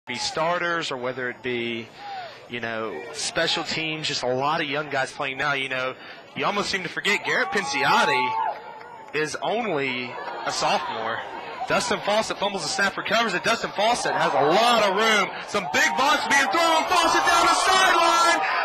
be starters or whether it be, you know, special teams, just a lot of young guys playing now. You know, you almost seem to forget Garrett Pinciotti is only a sophomore. Dustin Fawcett fumbles the snap, recovers it. Dustin Fawcett has a lot of room. Some big bumps being thrown. Fawcett down the sideline.